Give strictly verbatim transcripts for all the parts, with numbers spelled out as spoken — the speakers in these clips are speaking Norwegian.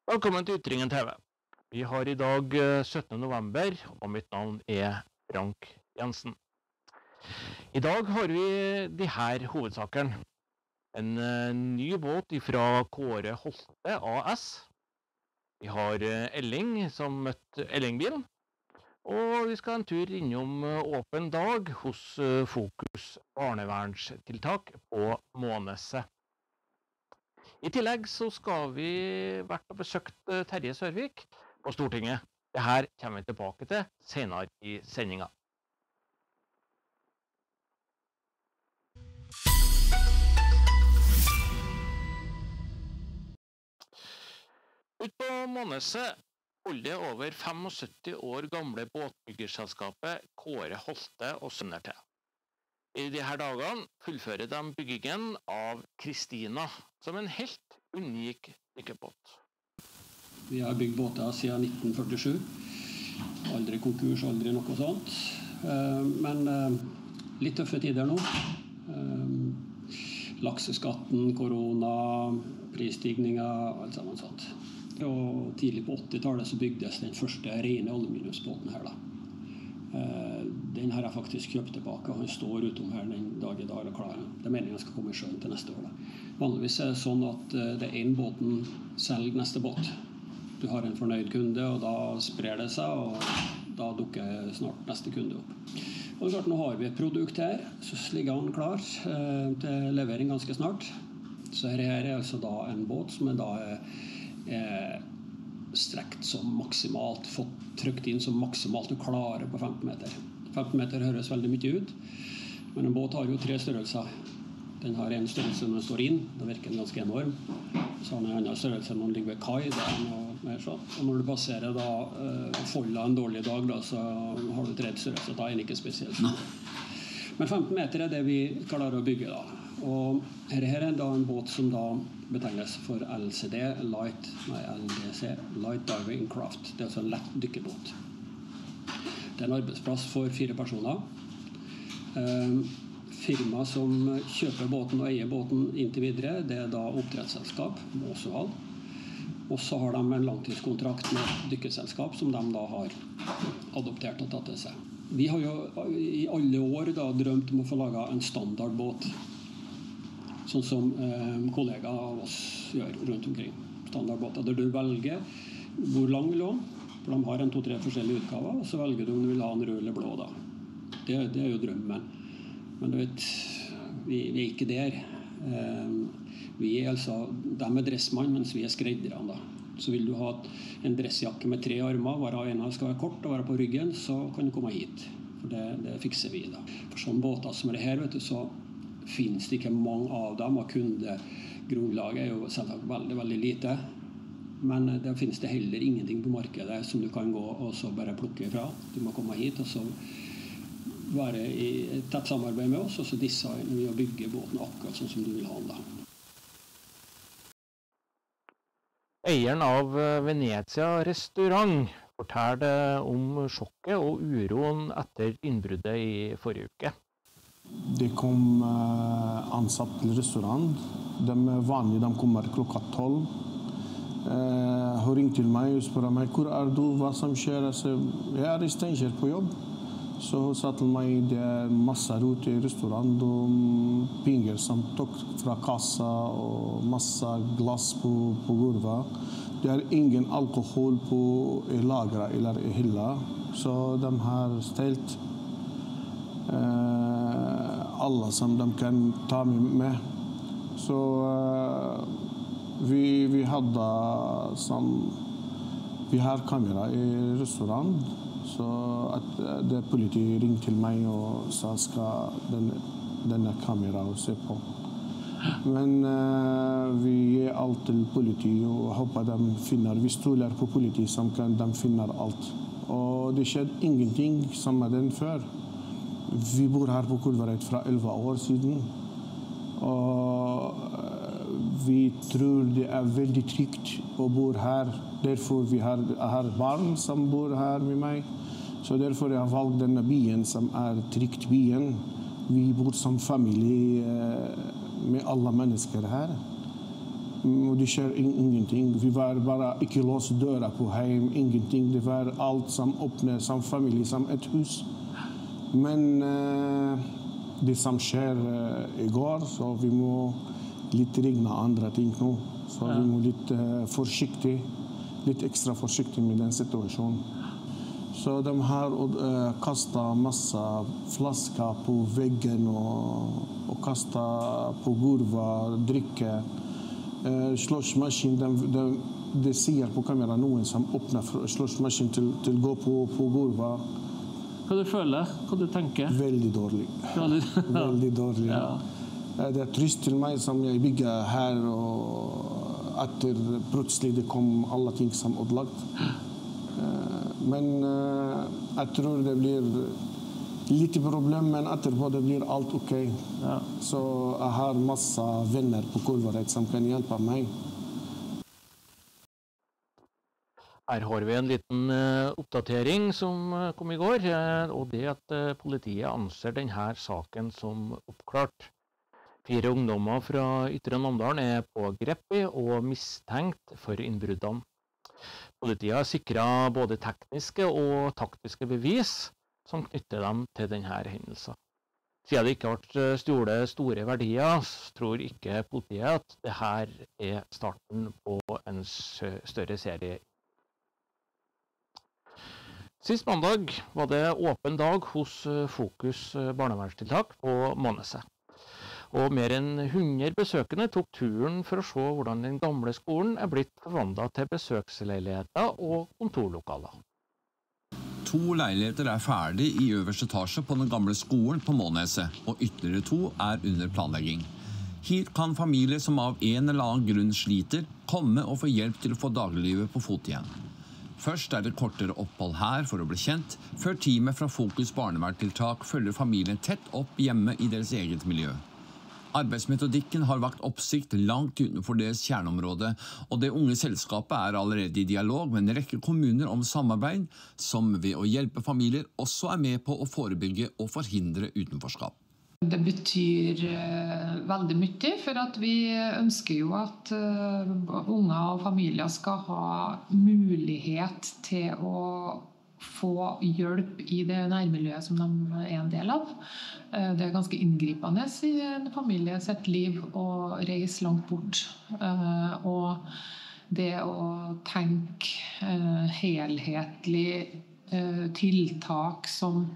Velkommen til Ytringen T V. Vi har i dag syttende november, og mitt navn er Frank Jensen. I dag har vi de her hovedsakene. En ny båt fra Kåre Holte A S. Vi har Elling som møtte Ellingbilen. Og vi skal en tur innom åpen dag hos Fokus barnevernstiltak på Måneset. I tillegg så skal vi vært og besøkt Terje Sørvik på Stortinget. Dette kommer vi tilbake til senere i sendingen. Ut på Måneset holder over syttifem år gamle båtbyggerselskapet Kåre Holte og Sønner til. I disse dagene fullfører de byggingen av Kristina, som en helt unik dykkebåt. Vi har bygd båter siden nitten førtisju. Aldri konkurs, aldri noe sånt. Men litt tøffe tider nå. Lakseskatten, korona, prisstigninger, alt sammen sånt. Og tidlig på åttitallet så bygdes den første rene aluminiumsbåten her da. Den har jeg faktisk kjøpt tilbake, og han står utom her den dag i dag og klar. Det mener jeg skal komme i sjøen til neste år da. Vanligvis er det sånn at det er en båten selger neste båt. Du har en fornøyd kunde, og da sprer det seg, og da dukker snart neste kunde opp. Og klart, nå har vi et produkt her, så ligger han klar til levering ganske snart. Så her er altså da en båt som er da er strekt som maksimalt, fått trykt inn som maksimalt du klarer på femten meter. femten meter høres veldig mye ut, men en båt har jo tre størrelser. Den har en størrelse når den står inn, da virker den ganske enorm. Så har den en annen størrelse når den ligger ved kai, det er noe mer sånn. Og når du passerer da uh, foldet en dårlig dag, da, så har du tredje størrelse, da er den ikke spesielt. Men femten meter er det vi klarer å bygge da. Og her er da en båt som da betegnes for L C D, Light, nei, L D C, Light Diving Craft. Det er altså en lett dykkebåt. Det er en arbeidsplass for fire personer. Eh, firma som kjøper båten og eier båten inntil videre, det er da oppdrettsselskap, Måsehall. Og så har de en langtidskontrakt med dykkeselskap som de da har adoptert og tatt til seg. Vi har jo i alle år da drømt om å få laget en standardbåt. Sånn som eh, kollegaer av oss gjør rundt omkring. Standardbåter der du velger hvor lang vil du ha. For de har en to-tre forskjellige utgaver, og så velger du om du vil ha en rød eller blå da. Det, det er jo drømmen. Men du vet, vi, vi er ikke der. Eh, vi er altså, de er dressmann, mens vi er skredderne da. Så vil du ha en dressjakke med tre armer, hver ene skal være kort og være på ryggen, så kan du komme hit. For det, det fikser vi da. For sånne båter som er her, vet du, så finnes det ikke mange av dem, og kundegrunnlaget er jo selvsagt veldig, veldig lite. Men det finnes det heller ingenting på markedet som du kan gå og så bare plukke ifra. Du må komme hit og så være i et tett samarbeid med oss, og så designer vi og bygger båten akkurat sånn som du vil ha den da. Eieren av Venezia restaurant forteller om sjokket og uroen etter innbruddet i forrige uke. Det kom uh, ansatt til restaurant. De er vanlige, de kommer klokka tolv. Uh, hun ringte til meg og spør meg, hvor er du, hva som skjer? Jeg er i Steinkjer på jobb. Så hun sa til meg, det er masse rot i restaurant, og penger som tok fra kassa, og masse glass på, på gulvet. Det er ingen alkohol på i lageret eller i hylla, så de har stelt Uh, alle som de kan ta med. Så uh, vi, vi hadde som vi har kamera i restaurant, så at uh, det politi ringte til meg og sa skal denne, denne kamera og se på. Men uh, vi gir alt til politi og håper de finner, vi stoler på politi som kan, de finner alt. Og det skjedde ingenting som med den før. Vi bor her på Kolvereid fra elleve år siden, og vi tror det er veldig trygt å bo her. Derfor vi har, har barn som bor her med meg, så derfor jeg har valgt denne byen som er trygt byen. Vi bor som familie med alle mennesker her. Og det skjer ingenting. Vi var bare ikke låst døra på hjem, ingenting. Det var alt som åpnet, som familie, som et hus. Men uh, det som skjer uh, i går, så vi må litt regne andre ting nå. Så vi må litt uh, forsiktig, litt ekstra forsiktig med den situasjonen. Så de har uh, kastet masse flasker på veggen og, og kastet på gulvet, drikke. Uh, slåssmaskin, de, de, de sier på kamera noen som åpner slåssmaskin til, til å gå på, på gulvet. Hva du føler? Hva du tenker? Veldig dårlig. Veldig dårlig, ja. Det er trist til meg som jeg bygger her, og etter plutselig det kom alle ting som ødelagt. Men jeg tror det blir litt problem, men etterpå det blir alt ok. Ja. Så jeg har masse venner på Kolvaret som kan hjelpe meg. Her har vi en liten uh, oppdatering som uh, kom i går, uh, og det at uh, politiet anser denne saken som oppklart. Fire ungdommer fra Ytre Namdalen er pågrepet og mistenkt for innbruddene. Politiet har sikret både tekniske og taktiske bevis som knytter dem til denne hendelsen. Siden det ikke ble stjålet store verdier, tror ikke politiet at dette er starten på en større serie. Sist mandag var det åpen dag hos Fokus barnevernstiltak på Måneset. Og mer enn hundre besøkende tok turen for å se hvordan den gamle skolen er blitt forvandlet til besøksleiligheter og kontorlokaler. To leiligheter er ferdig i øverste etasje på den gamle skolen på Måneset, og ytterligere to er under planlegging. Hit kan familier som av en eller annen grunn sliter, komme og få hjelp til å få dagliglivet på fot igjen. Først er det kortere opphold her for å bli kjent, før teamet fra Fokus barnevernstiltak følger familien tett opp hjemme i deres eget miljø. Arbeidsmetodikken har vakt oppsikt langt utenfor deres kjerneområde, og det unge selskapet er allerede i dialog med en rekke kommuner om samarbeid, som ved å hjelpe familier også er med på å forebygge og forhindre utenforskap. Det betyr uh, veldig mye, for at vi ønsker jo at uh, unger og familier skal ha mulighet til å få hjelp i det nærmiljøet som de er en del av. Uh, det er ganske inngripende i en familie sitt liv å reise langt bort. Uh, og det å tenke uh, helhetlig uh, tiltak som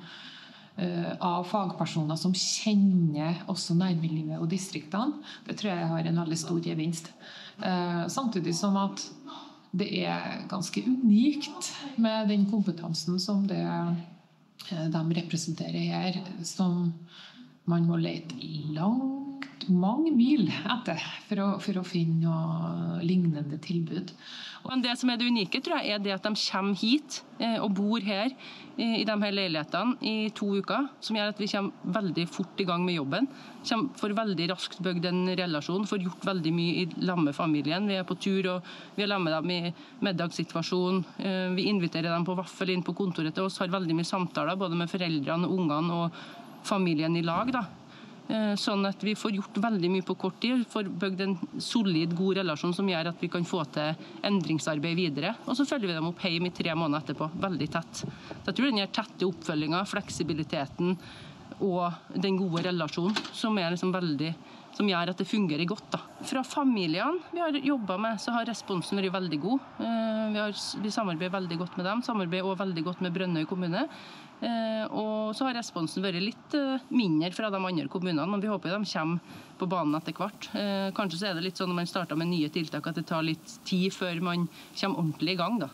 av fagpersoner som kjenner også nærmiljøet og distriktene, det tror jeg har en veldig stor gevinst. Samtidig som at det er ganske unikt med den kompetansen som det de representerer her, som man må lete langt, mange mil etter for å, for å finne noe lignende tilbud. Men det som er det unike, tror jeg, er det at de kommer hit eh, og bor her eh, i de her leilighetene i to uker, som gjør at vi kommer veldig fort i gang med jobben. Kommer for veldig raskt bygd en relasjon, får gjort veldig mye i lammefamilien. Vi er på tur, og vi har lammet dem i middagssituasjon. Eh, vi inviterer dem på vaffel inn på kontoret til oss, har veldig mye samtaler, både med foreldrene, ungene og familien i lag, da. Sånn at vi får gjort veldig mye på kort tid, får bygd en solid, god relasjon som gjør at vi kan få til endringsarbeid videre. Og så følger vi dem opp hjem i tre måneder etterpå, veldig tett. Så jeg tror den tette oppfølgingen, fleksibiliteten og den gode relasjonen som, er liksom veldig, som gjør at det fungerer godt. Da. Fra familiene vi har jobbet med, så har responsen vært veldig god. Vi, har, vi samarbeider veldig godt med dem, samarbeider også veldig godt med Brønnøy kommune. Og så har responsen vært litt mindre fra de andre kommunene, men vi håper de kommer på banen etter hvert. Kanskje så er det litt sånn når man starter med nye tiltak at det tar litt tid før man kommer ordentlig i gang. Da.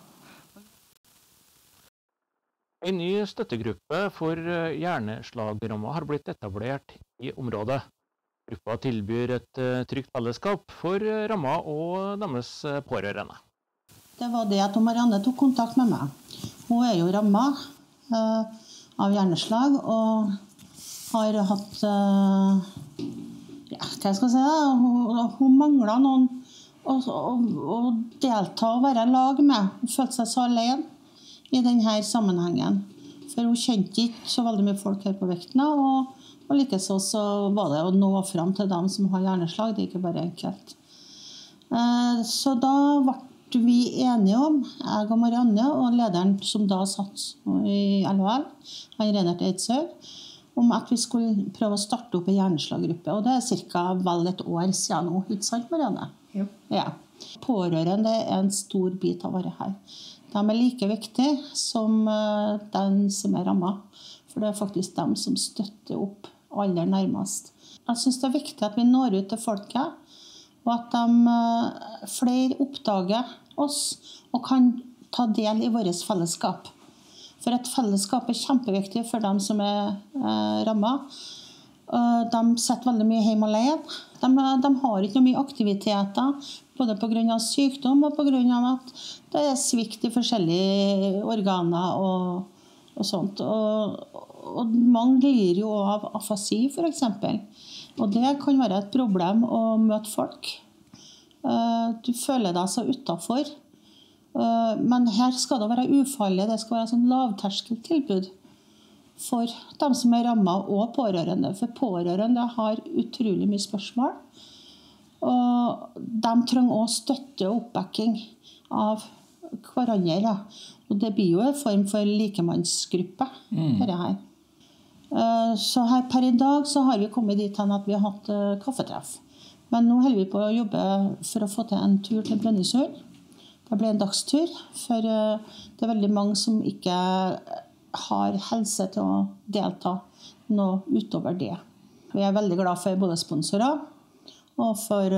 En ny støttegruppe for hjerneslagrammer har blitt etablert i området. Gruppa tilbyr et trygt fellesskap for rammer og deres pårørende. Det var det at Marianne tok kontakt med meg. Hun er jo rammet uh, av hjerneslag og har hatt uh, ja, hva skal jeg si, hun, hun manglet noen å, å, å delta og være i lag med. Hun følte seg så alene i denne sammenhengen. For hun kjente ikke så veldig mye folk her på Vekna, og, og likeså så var det å nå frem til dem som har hjerneslag. Det er ikke bare enkelt. Så da ble vi enige om, jeg og Marianne og lederen som da satt i L H L, han Reinert Eidshaug, om at vi skulle prøve å starte opp en hjerneslaggruppe. Og det er cirka vel et år siden nå, ikke sant Marianne? Ja. Ja. Pårørende er en stor bit av det her. De er like viktige som den som er rammet. For det er faktisk dem som støtter opp aller nærmest. Jeg synes det er viktig at vi når ut til folket, og at de flere oppdager oss og kan ta del i vårt fellesskap. For et fellesskap er kjempeviktig for dem som er eh, rammet. De sitter veldig mye hjemme alene. De, de har ikke mye aktiviteter, både på grunn av sykdom og på grunn av at det er svikt i forskjellige organer og, og sånt. Og, og mange lir jo av afasi, for eksempel. Og det kan være et problem å møte folk. Du føler deg så utenfor. Men her skal det være ufarlig. Det skal være et sånn lavterskeltilbud for dem som er rammet og pårørende. For pårørende har utrolig mye spørsmål. Og de trenger også støtte og oppbacking av hverandre. Og det blir jo en form for likemannsgruppe. Mm. Dette her. Så her per i dag så har vi kommet dit hen at vi har hatt kaffetreff. Men nå holder vi på å jobbe for å få til en tur til Brønnøysund. Det blir en dagstur, for det er veldig mange som ikke har helse til å delta noe utover det. Vi er veldig glad for både sponsorer og for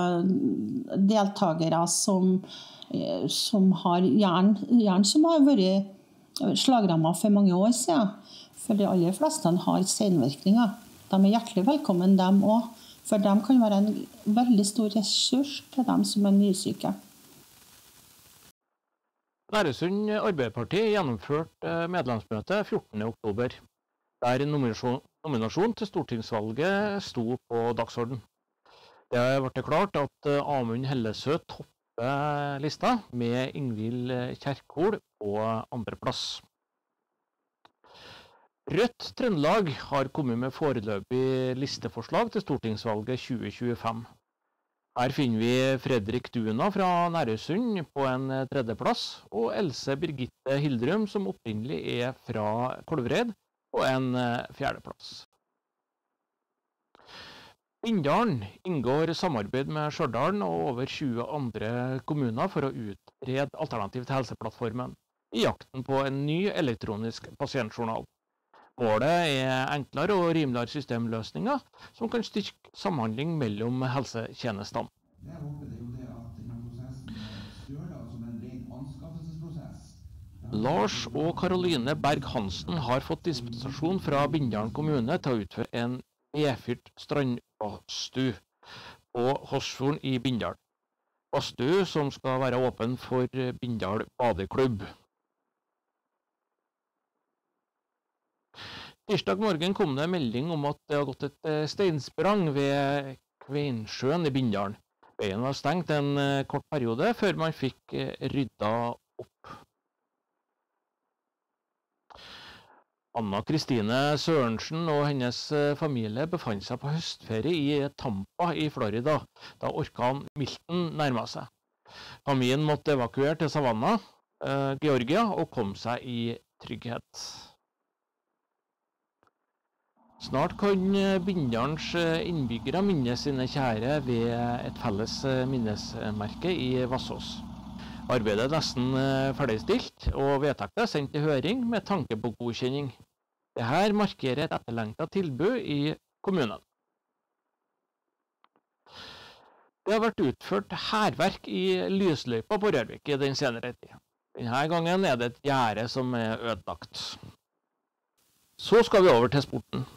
deltakere som, som har jern, jern som har vært slagrammet for mange år siden. For de aller fleste har senvirkninger. De er hjertelig velkommen, dem også. For de kan være en veldig stor ressurs til dem som er nysyke. Nærøysund Arbeiderparti gjennomførte medlemsmøte fjortende oktober, der nominasjon, nominasjon til stortingsvalget sto på dagsorden. Det ble klart at Amund Hellesø topper lista med Ingvild Kjerkol på andre plass. Rødt Trøndelag har kommet med foreløpig listeforslag til stortingsvalget tjue tjuefem. Her finner vi Fredrik Duna fra Nærøysund på en tredjeplass, og Else Birgitte Hildrum, som opprinnelig er fra Kolvereid, på en fjerdeplass. Bindalen inngår samarbeid med Stjørdal og over tjue andre kommuner for å utrede alternativ til Helseplattformen i jakten på en ny elektronisk pasientjournal. Målet er enklere og rimeligere systemløsninger som kan styrke samhandling mellom helsetjenestene. Jeg håper det jo det at denne prosessen Stjørdal som en ren anskaffelsesprosess. Lars og Karoline Berg-Hansen har fått dispensasjon fra Bindalen kommune til å utføre en vedfyrt strandbadstue på Horsfjorden i Bindal. Badstue som skal være åpen for Bindal badeklubb. Tirsdag morgen kom det melding om at det har gått et steinsprang ved Kveinsjøen i Bindalen. Veien var stengt en kort periode før man fikk rydda opp. Anna Kristine Sørensen og hennes familie befant seg på høstferie i Tampa i Florida, da orkanen Milton nærmet seg. Familien måtte evakuere til Savannah, Georgia, og kom seg i trygghet. Snart kan Bindalens innbyggere minnes sine kjære ved et felles minnesmerke i Vassås. Arbeidet er nesten ferdigstilt, og vedtaket er sendt til høring med tanke på godkjenning. Dette markerer et etterlengtet tilbud i kommunen. Det har vært utført hærverk i lysløypa på Rørvik i den senere tid. Denne gangen er det et gjerde som er ødelagt. Så skal vi over til sporten.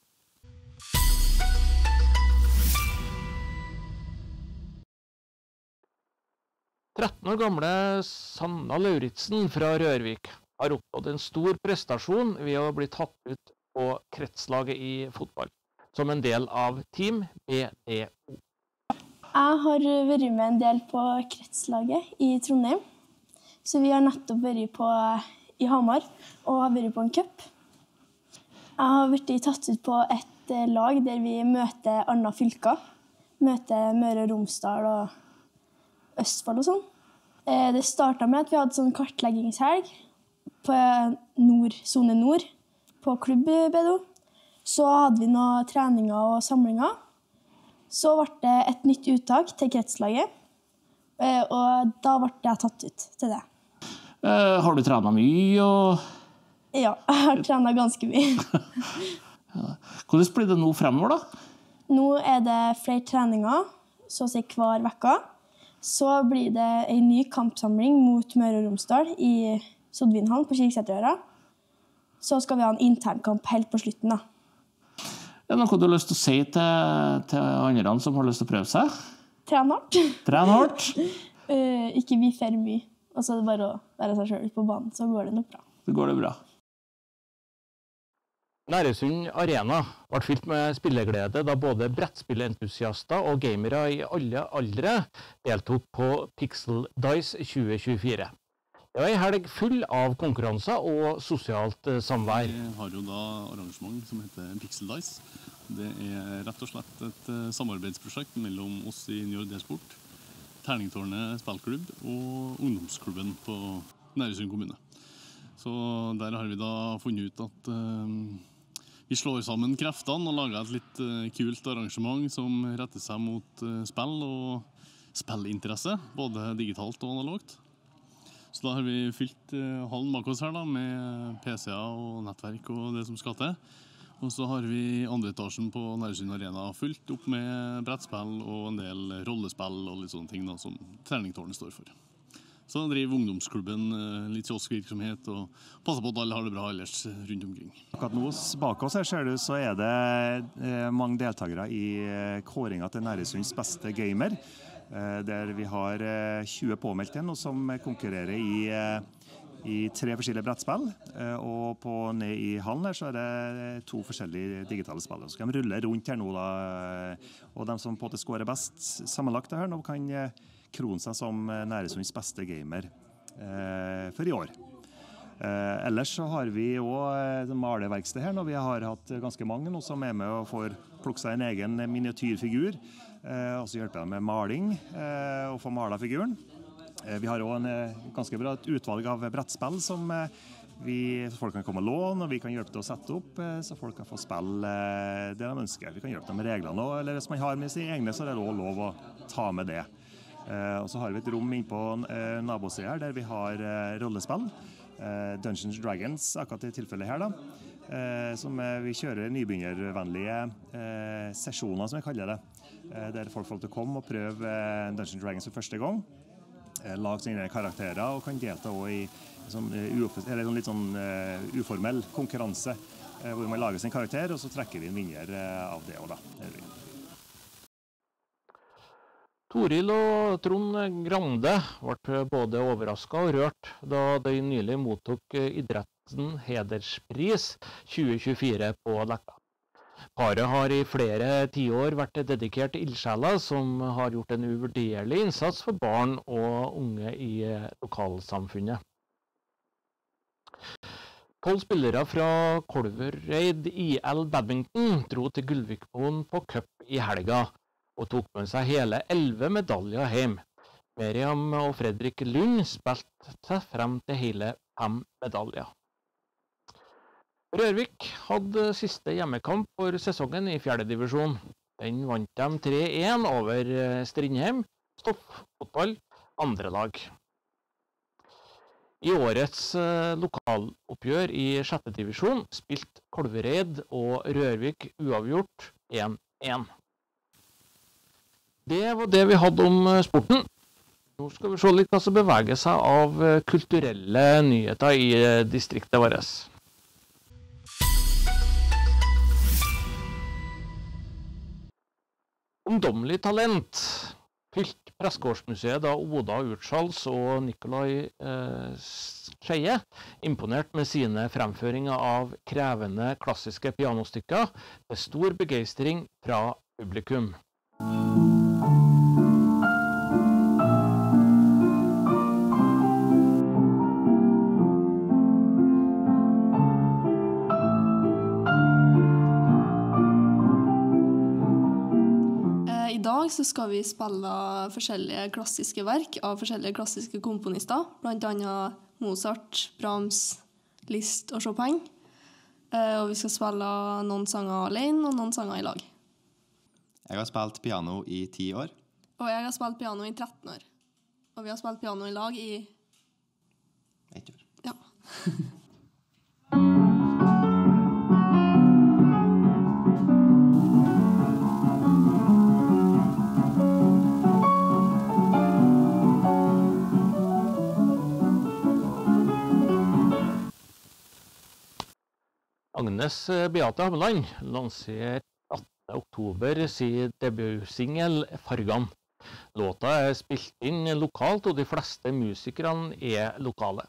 tretten år gamle Sanna Lauritsen fra Rørvik har oppnådd en stor prestasjon ved å bli tatt ut på kretslaget i fotball, som en del av Team B D O. Jeg har vært med en del på kretslaget i Trondheim, så vi har nettopp vært på, i Hamar og har vært på en cup. Jeg har vært tatt ut på et lag der vi møter andre fylker, møter Møre og Romsdal og Østfold og sånn. Eh, det startet med at vi hadde sånn kartleggingshelg på nord, zone nord, på klubb Bedo. Så hadde vi noen treninger og samlinger. Så ble det et nytt uttak til kretslaget, eh, og da ble jeg tatt ut til det. Eh, har du trenet mye? Og... Ja, jeg har trenet ganske mye. Hvordan blir det nå fremover da? Nå er det flere treninger, så å si hver vekka. Så blir det en ny kampsamling mot Møre og Romsdal i Sodvinhallen på Kirkeseterøra. Så skal vi ha en internkamp helt på slutten da. Er det noe du har lyst til å si til, til andre som har lyst til å prøve seg? Tren hardt. Tren hardt? uh, ikke vi for mye. Og så er det bare å være seg selv på banen, så går det nok bra. Det går det bra. Næresund Arena ble fylt med spilleglede da både brettspillentusiaster og gamere i alle aldre deltok på Pixel Dice tjue tjuefire. Det var en helg full av konkurranser og sosialt samvær. Vi har jo da arrangement som heter Pixel Dice. Det er rett og slett et samarbeidsprosjekt mellom oss i Njord D-sport, Terningtårnet spillklubb og ungdomsklubben på Næresund kommune. Så der har vi da funnet ut at uh, vi slår sammen kreftene og lager et litt uh, kult arrangement som retter seg mot uh, spill og spillinteresse, både digitalt og analogt. Så da har vi fylt uh, hallen bak oss her da, med P C-er og nettverk og det som skal til. Og så har vi andre etasjen på Næresund Arena fullt opp med brettspill og en del rollespill og litt sånne ting da, som Terningtårnet står for. Så driver ungdomsklubben uh, litt kioskvirksomhet og passer på at alle har det bra ellers rundt omkring. Akkurat nå bak oss her ser du, så er det uh, mange deltakere i uh, kåringen til Næresunds beste gamer. Der vi har tjue påmeldte nå som konkurrerer i, i tre forskjellige brettspill. Og på ned i hallen her så er det to forskjellige digitale spill. Så kan de rulle rundt her nå da, og de som på en måte scorer best sammenlagt her nå kan krone seg som Næresunds beste gamer for i år. Ellers så har vi også maleverksted her nå. Vi har hatt ganske mange nå som er med og får plukke seg en egen miniatyrfigur. Eh, og så hjelper de med maling eh, og få malet figuren. Eh, vi har også en eh, ganske bra utvalg av brettspill som eh, vi, folk kan komme og låne, og vi kan hjelpe til å sette opp, eh, så folk kan få spille eh, det de ønsker. Vi kan hjelpe dem med reglene, og, eller hvis man har med sine egne, så er det også lov å ta med det. Eh, og så har vi et rom inne på eh, nabosiden her, der vi har eh, rollespill. Eh, Dungeons and Dragons, akkurat i tilfellet her da. Eh, som eh, vi kjører nybegynnervennlige eh, sesjoner, som vi kaller det. Der folk får til å komme og prøve Dungeons and Dragons for første gang. Lage sine karakterer og kan delta også i sånn, eller sånn litt sånn uh, uformell konkurranse uh, hvor man lager sin karakter, og så trekker vi en vinner uh, av det også da. Toril og Trond Grande ble både overrasket og rørt da de nylig mottok idretten Hederspris tjue tjuefire på Leka. Paret har i flere tiår vært dedikert ildsjeler som har gjort en uvurderlig innsats for barn og unge i lokalsamfunnet. Tolv spillere fra Kolvereid I L Badminton dro til Gullvikmoen på cup i helga og tok med seg hele elleve medaljer hjem. Miriam og Fredrik Lund spilte seg frem til hele fem medaljer. Rørvik hadde siste hjemmekamp for sesongen i fjerde divisjon. Den vant de tre én over Strindheim, Stoffotball, andre lag. I årets lokaloppgjør i sjette divisjon spilte Kolvereid og Rørvik uavgjort én én. Det var det vi hadde om sporten. Nå skal vi se litt hva som beveger seg av kulturelle nyheter i distriktet vårt. Ungdommelig talent. Fylt Pressegårdsmuseet da Oda Utschals og Nikolai eh, Skeie imponert med sine fremføringer av krevende klassiske pianostykker med stor begeistring fra publikum. I dag så skal vi spille forskjellige klassiske verk av forskjellige klassiske komponister, blant annet Mozart, Brahms, Liszt og Chopin. Og vi skal spille noen sanger alene og noen sanger i lag. Jeg har spilt piano i ti år. Og jeg har spilt piano i tretten år. Og vi har spilt piano i lag i... Ett år. Ja. Agnes Beate Hameland lanserte attende oktober sin debutsingel Fargan. Låta er spilt inn lokalt, og de fleste musikerne er lokale.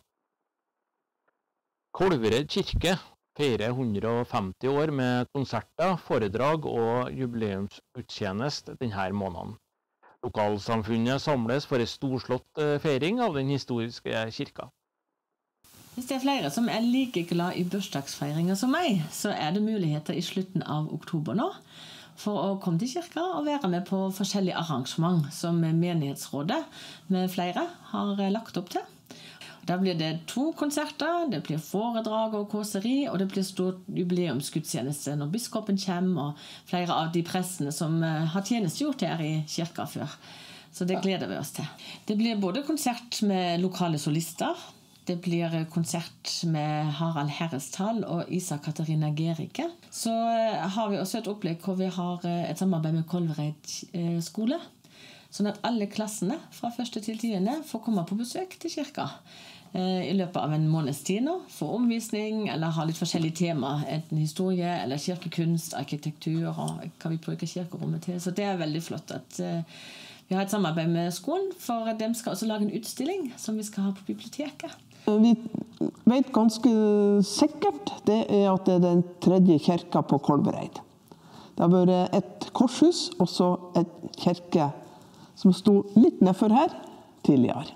Kolvereid kirke feirer hundre og femti år med konserter, foredrag og jubileumsgudstjeneste denne måneden. Lokalsamfunnet samles for en storslått feiring av den historiske kirka. Hvis det er flere som er like glad i bursdagsfeiringer som meg, så er det muligheter i slutten av oktober nå for å komme til kirka og være med på forskjellige arrangement som menighetsrådet med flere har lagt opp til. Da blir det to konserter, det blir foredrag og kåseri, og det blir stor jubileumsgudstjeneste når biskopen kommer, og flere av de prestene som har tjenestegjort her i kirka før. Så det gleder vi oss til. Det blir både konsert med lokale solister, det blir konsert med Harald Herresthal og Isa Katarina Gerike. Så har vi også et opplegg hvor vi har et samarbeid med Kolvereid skole, sånn at alle klassene fra første til tiende får komme på besøk til kirka i løpet av en måneds tid nå, få omvisning eller ha litt forskjellige tema, enten historie eller kirkekunst, arkitektur og hva vi bruker kirkerommet til. Så det er veldig flott at vi har et samarbeid med skolen, for de skal også lage en utstilling som vi skal ha på biblioteket. Vi vet ganske sikkert det er at det er den tredje kirka på Kolvereid. Det har vært et korshus, og så et kirke som stod litt nedfor her tidligere.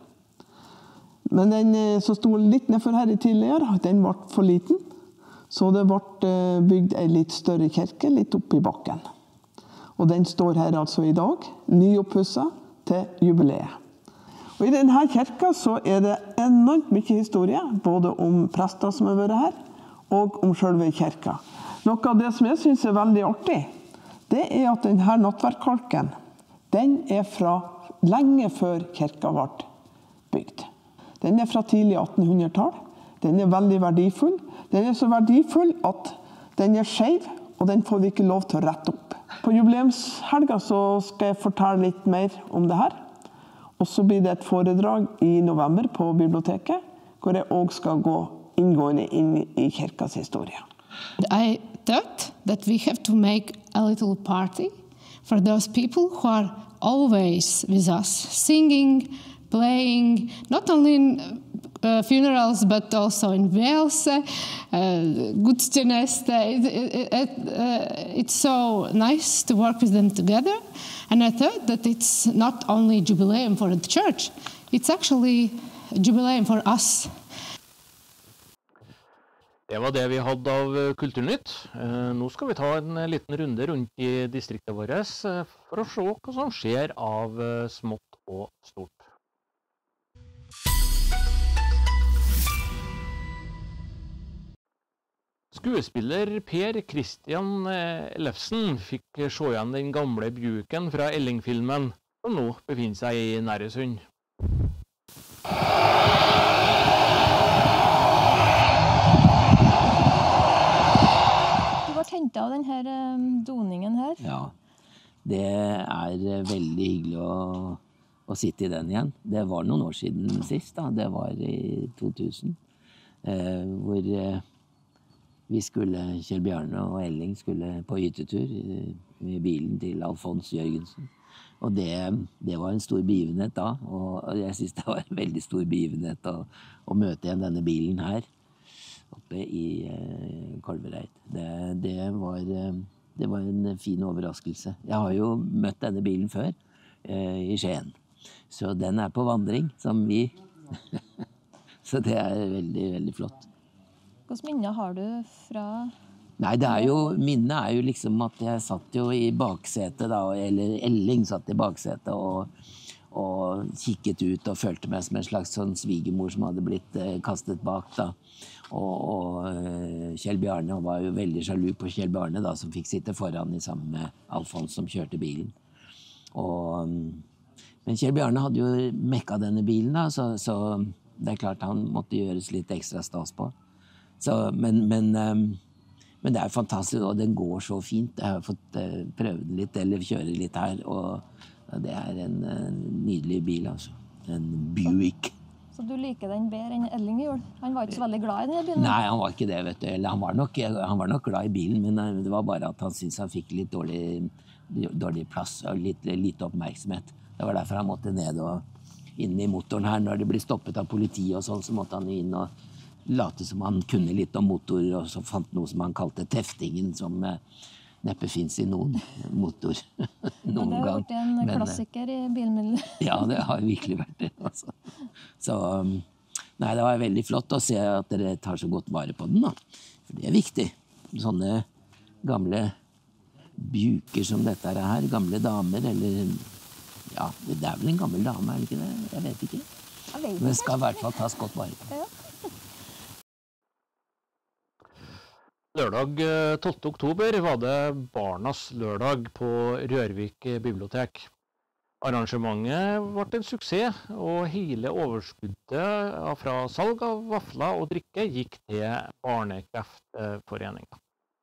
Men den som stod litt nedfor her tidligere, den ble for liten, så det ble bygd en litt større kirke litt opp i bakken. Og den står her altså i dag, nyoppusset til jubileet. Og i denne kirka så er det enormt mye historie, både om prester som har vært her, og om selve kirka. Noe av det som jeg synes er veldig artig, det er at denne nattverkkalken, den er fra lenge før kirka ble bygd. Den er fra tidlig attenhundretall, den er veldig verdifull. Den er så verdifull at den er skjev, og den får vi ikke lov til å rette opp. På jubileumshelga så skal jeg fortelle litt mer om det her. Og så blir det et foredrag i november på biblioteket, hvor jeg også skal gå inngående inn i kirkas historie. I thought that we have to make a little party for those people who are always with us, singing, playing, not only in uh, funerals, but also in Wales, uh, gudstjeneste. It, it, it, uh, it's so nice to work with them together. And I thought that it's not only jubileum for the church, it's actually a jubileum for us. Det var det vi hadde av Kulturnytt. Nå skal vi ta en liten runde rundt i distriktet vårt for å se hva som skjer av smått og stort. Skuespiller Per Christian Ellefsen fikk se igjen den gamle Bjuken fra Elling-filmen, som nå befinner seg i Nærøysund. Du var tent av denne doningen her. Ja, det er veldig hyggelig å, å sitte i den igjen. Det var noen år siden sist, da. Det var i to tusen, eh, hvor eh, vi skulle, Kjell Bjarne og Elling skulle på hyttetur med bilen til Alfons Jørgensen. Og det, det var en stor begivenhet da, og jeg synes det var en veldig stor begivenhet å, å møte igjen denne bilen her, oppe i eh, Kolvereid. Det, det, var, det var en fin overraskelse. Jeg har jo møtt denne bilen før, eh, i Skien. Så den er på vandring, som vi. Så det er veldig, veldig flott. Hvilke minner har du fra Nei, det er jo, minnet er jo liksom at jeg satt jo i baksetet da, eller Elling satt i baksetet og, og kikket ut og følte meg som en slags sånn svigermor som hadde blitt eh, kastet bak da. Og, og eh, Kjell Bjarne var jo veldig sjalu på Kjell Bjarne da, som fikk sitte foran i sammen med Alfons som kjørte bilen. Og, men Kjell Bjarne hadde jo mekka denne bilen da, så, så det er klart han måtte gjøres litt ekstra stas på. Så, men, men um, Men det er fantastisk, og den går så fint. Jeg har fått uh, prøve den litt, eller kjøre litt her, og uh, det er en uh, nydelig bil, altså. En Buick. Så du liker den bedre enn Elling gjorde? Han var ikke så veldig glad i denne bilen? Nei, han var ikke det, vet du. Eller, han, var nok, han var nok glad i bilen, men uh, det var bare at han syntes han fikk litt dårlig, dårlig plass og litt, lite oppmerksomhet. Det var derfor han måtte ned og inn i motoren her. Når det ble stoppet av politi og sånn, så måtte han inn og late som han kunne litt om motorer, og så fant noe som han kalte teftingen, som eh, neppe finnes i noen motor noen gang. Det har gang. vært en Men, klassiker i bilmiddel. Ja, det har virkelig vært det. Altså. Så nei, det var veldig flott å se at dere tar så godt vare på den, da. For det er viktig. Sånne gamle buker som dette her, gamle damer, eller ja, det er vel en gammel dame, er det ikke det? Jeg vet ikke. Jeg vet ikke. Men det skal i hvert fall tas godt vare på. Ja. Lørdag tolvte oktober var det Barnas lørdag på Rørvik bibliotek. Arrangementet ble en suksess, og hele overskuddet fra salg av vafler og drikke gikk til Barnekreftforeningen.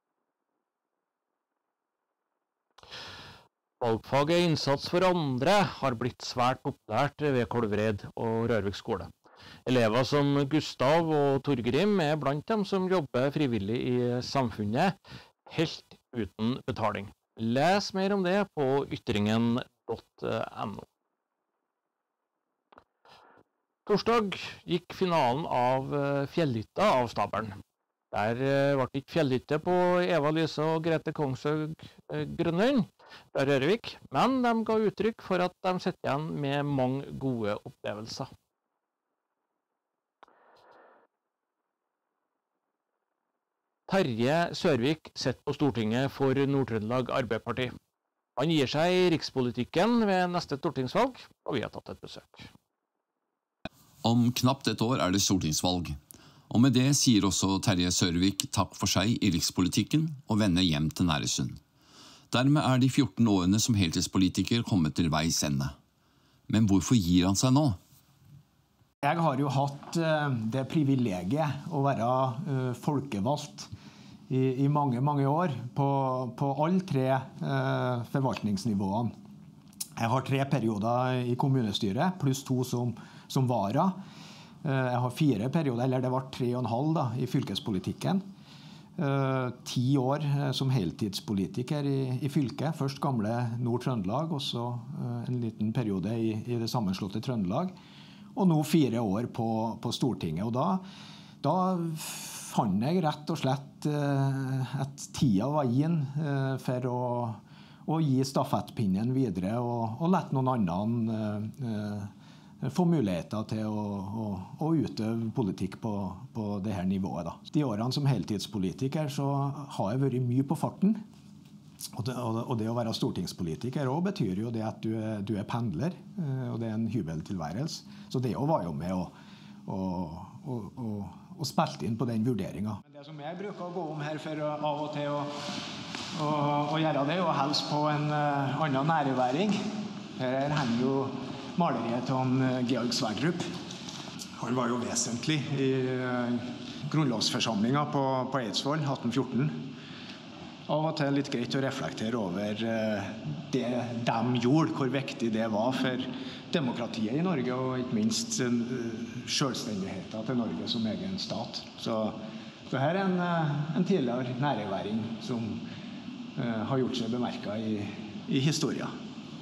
Valgfaget innsats for andre har blitt svært populært ved Kolvereid og Rørvik skole. Elever som Gustav og Torgrim er blant dem som jobber frivillig i samfunnet, helt uten betaling. Les mer om det på ytringen punktum no. Torsdag gikk finalen av Fjellhytta av stabelen. Der ble ikke fjellhytte på Eva Lyse og Grete Kongshaug Grønlund fra Rørvik, men de ga uttrykk for at de sitter igjen med mange gode opplevelser. Terje Sørvik sitter på Stortinget for Nord-Trøndelag Arbeiderparti. Han gir seg i rikspolitikken ved neste stortingsvalg, og vi har tatt et besøk. Om knapt et år er det stortingsvalg, og med det sier også Terje Sørvik takk for seg i rikspolitikken og vender hjem til Næresund. Dermed er de fjorten årene som heltidspolitiker kommet til veis ende. Men hvorfor gir han seg nå? Jeg har jo hatt det privilegiet å være folkevalgt i, i mange, mange år på, på alle tre eh, forvaltningsnivåene. Jeg har tre perioder i kommunestyret, pluss to som, som vara. Jeg har fire perioder, eller det var tre og en halv da, i fylkespolitikken. Uh, ti år uh, som heltidspolitiker i, i fylket. Først gamle Nord-Trøndelag, og så uh, en liten periode i, i det sammenslåtte Trøndelag. Og nå fire år på, på Stortinget. Og da, da fant jeg rett og slett uh, at tida var inn uh, for å, å gi stafettpinnen videre og, og lette noen andre uh, uh, få muligheter til å, å, å utøve politikk på, på det her nivået. Da. De årene som heltidspolitiker så har jeg vært mye på farten. Og det, og det å være stortingspolitiker også betyr jo det at du er, du er pendler, og det er en hybeltilværelse. Så det også var jo med å, å, å, å, å spilte inn på den vurderingen. Det som jeg bruker å gå om her for av og til å, å, å gjøre det, og helst på en uh, annen næreværing. Her henger jo maleriet om Georg Sverdrup. Han var jo vesentlig i grunnlovsforsamlingen på, på Eidsvoll atten fjorten. Av og til litt greit å reflektere over det de gjorde, hvor viktig det var for demokratiet i Norge, og ikke minst selvstendigheten til Norge som egen stat. Så, så her er en, en tidligere næreværing som uh, har gjort seg bemerket i, i historien.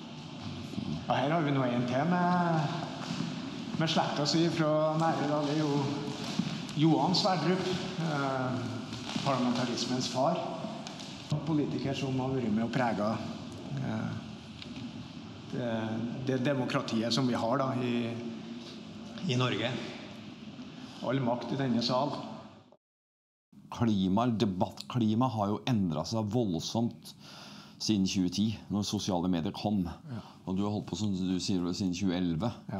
Ja, her har vi nå en til med, med slekta si fra nære. Da. Det er jo Johan Sverdrup, eh, parlamentarismens far. Politiker som har vært med og preget eh, det, det demokratiet som vi har da, i, i Norge. All makt i denne sal. klima, debattklima har jo endret seg voldsomt siden tjue ti, når sosiale medier kom. Ja. Og du har holdt på, som du sier, siden tjue elleve. Ja.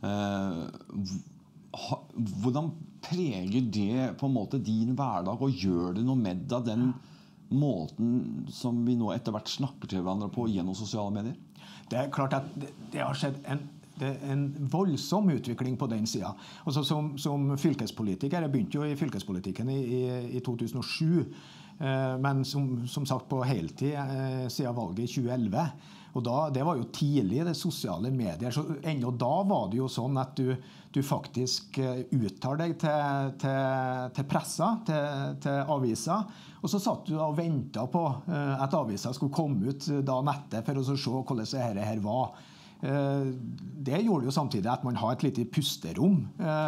Eh, hvordan preger det på en måte din hverdag, og gjør det noe med deg den måten som vi nå etter hvert snakker til hverandre på gjennom sosiale medier? Det er klart at det, det har skjedd en, det er en voldsom utvikling på den siden. Også som, som fylkespolitiker, jeg begynte jo i fylkespolitikken i, i, i to tusen og sju, eh, men som, som sagt på heltid eh, siden valget i tjue elleve. Og da, det var jo tidlig det sosiale medier, så enda da var det jo sånn at du, du faktisk uttar deg til, til, til pressa, til, til aviser, og så satt du og ventet på at aviser skulle komme ut dagen etter for å se hvordan dette her var. Det gjorde jo samtidig at man har et lite pusterom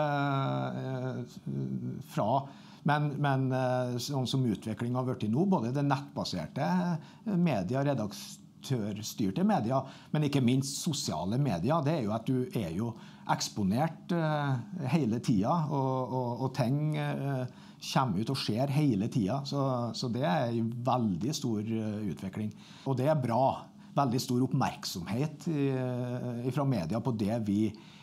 fra, men, men sånn som utvikling har vært i nå, både det nettbaserte media, redaktørstyrte media, men ikke minst sosiale media, det er jo at du er jo eksponert hele tiden, og, og, og ting kommer ut og skjer hele tiden, så, så det er en veldig stor utvikling. Og det er bra. Veldig stor oppmerksomhet fra media på det vi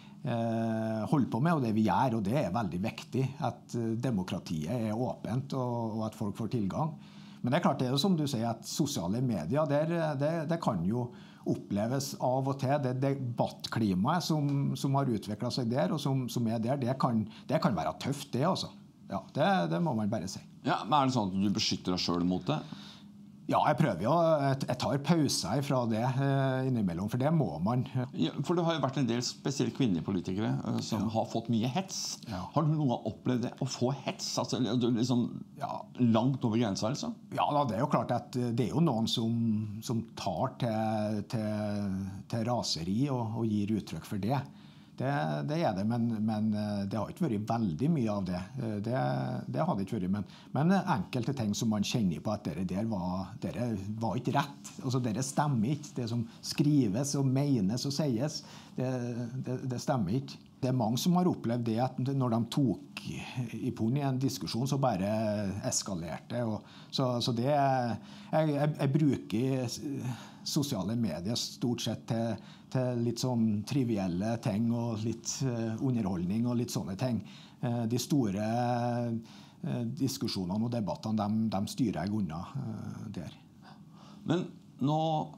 holder på med, og det vi gjør, og det er veldig viktig at demokratiet er åpent, og, og at folk får tilgang. Men det er klart, det er jo som du sier, at sosiale medier, det, det, det kan jo oppleves av og til. Det debattklimaet som, som har utviklet seg der, og som, som er der, det kan, det kan være tøft, det altså. Ja, det, det må man bare si. Ja, men er det sånn at du beskytter deg selv mot det? Ja, jeg prøver jo. Jeg tar pauser fra det innimellom, for det må man. Ja, for det har jo vært en del spesielt kvinnelige politikere som ja. har fått mye hets. Ja. Har du noen gang opplevd det? Å få hets? Altså, liksom ja. langt over grensa, altså? Ja, da, det er jo klart at det er jo noen som, som tar til, til, til raseri og, og gir uttrykk for det. Det, det er det, men, men det har ikke vært veldig mye av det. Det, det har det ikke vært, men, men enkelte ting som man kjenner på at dere der var, dere var ikke rett. Altså, dere stemmer ikke. Det som skrives og menes og sies, det, det, det stemmer ikke. Det er mange som har opplevd det at når de tok i på'n i en diskusjon, så bare eskalerte. Og, så, så det, jeg, jeg, jeg bruker sosiale medier stort sett til, til litt sånn trivielle ting og litt underholdning og litt sånne ting. De store diskusjonene og debattene, de, de styrer jeg unna der. Men nå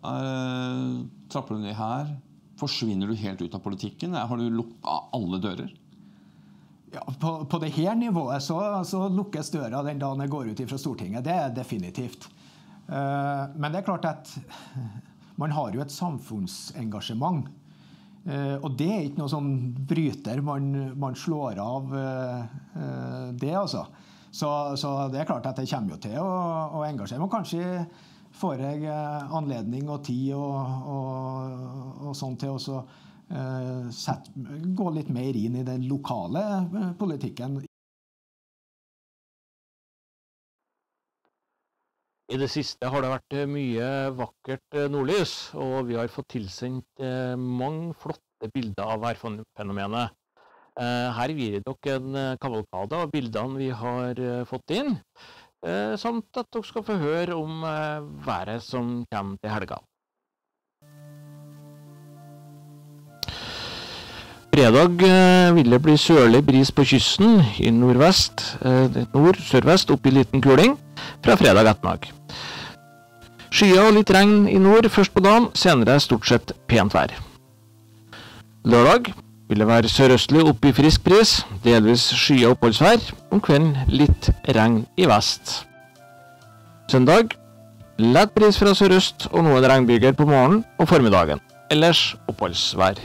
er, trapper du ned her. Forsvinner du helt ut av politikken? Har du lukket alle dører? Ja, på, på det her nivået så, så lukkes døra den dagen jeg går ut fra Stortinget. Det er definitivt. Uh, men det er klart at man har jo et samfunnsengasjement. Uh, og det er ikke noe sånn bryter man, man slår av uh, uh, det, altså. Så, så det er klart at jeg kommer jo til å, å engasjere meg. Kanskje får jeg anledning og tid og, og, og sånn til å så, uh, sette, gå litt mer inn i den lokale uh, politikken. I det siste har det vært mye vakkert nordlys, og vi har fått tilsendt uh, mange flotte bilder av værfenomenet. Uh, her gir dere en kavalkade av bildene vi har uh, fått inn, uh, samt at dere skal få høre om uh, været som kommer til helga. Fredag uh, vil det bli sørlig bris på kysten i nordvest, uh, nord-sørvest opp i liten kuling fra fredag ettermiddag. Skyer og litt regn i nord først på dagen, senere stort sett pent vær. Lørdag vil det være sørøstlig opp i frisk bris, delvis skyer og oppholdsvær, om kvelden litt regn i vest. Søndag, lett bris fra sørøst og noen regnbyger på morgenen og formiddagen, ellers oppholdsvær.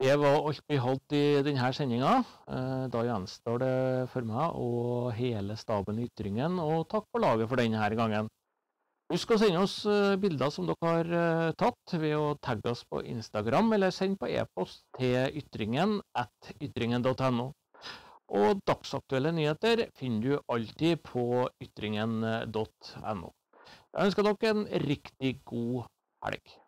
Det var alt vi holdt i denne sendingen. Da gjenstår det for meg og hele staben i Ytringen, og takk for laget for denne gangen. Husk å sende oss bilder som dere har tatt ved å tagge oss på Instagram, eller send på e-post til ytringen at ytringen punktum no. Og dagsaktuelle nyheter finner du alltid på ytringen punktum no. Jeg ønsker dere en riktig god helg.